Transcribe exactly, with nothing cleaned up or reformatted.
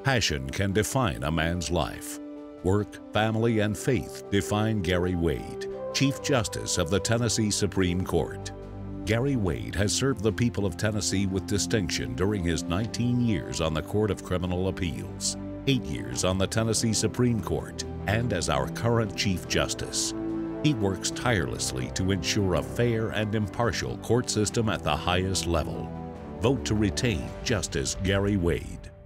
Passion can define a man's life. Work, family, and faith define Gary Wade, Chief Justice of the Tennessee Supreme Court. Gary Wade has served the people of Tennessee with distinction during his nineteen years on the Court of Criminal Appeals, eight years on the Tennessee Supreme Court, and as our current Chief Justice. He works tirelessly to ensure a fair and impartial court system at the highest level. Vote to retain Justice Gary Wade.